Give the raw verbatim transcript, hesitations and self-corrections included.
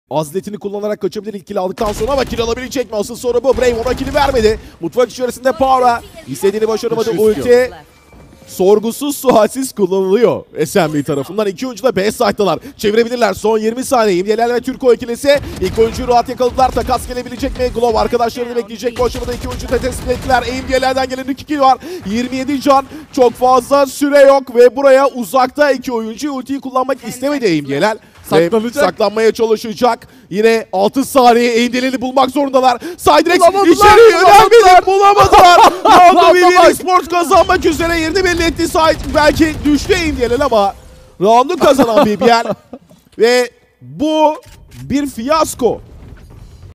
Azletini kullanarak kaçabilir ilk kill aldıktan sonra ama kill alabilecek mi? Asıl soru bu. Brave ona kill'i vermedi. Mutfak içerisinde Power'a istediğini başaramadı. Ulti sorgusuz sualsiz kullanılıyor S M B tarafından. İki oyuncu da B site'dalar. Çevirebilirler. Son yirmi saniye. İmdiyeler ve Türko ikilisi. İlk oyuncuyu rahat yakaladılar. Takas gelebilecek mi? Glove arkadaşlarını bekleyecek. Bu aşamada iki oyuncu da tespit ettiler. İmdiyelerden gelen iki kill var. yirmi yedi can. Çok fazla süre yok ve buraya uzakta iki oyuncu ultiyi kullanmak istemedi İmdiyeler. Saklanacak. Saklanmaya çalışacak. Yine altı saniye Eğimdeleli bulmak zorundalar. Siderex Bulamadılar, içeriye bulamadılar. yönelmedi. Bulamadılar. Round'u B B Sports kazanmak üzere yerini belli etti. Side belki düştü Eğimdeleli ama round'u kazanan B B L. Ve bu bir fiyasko.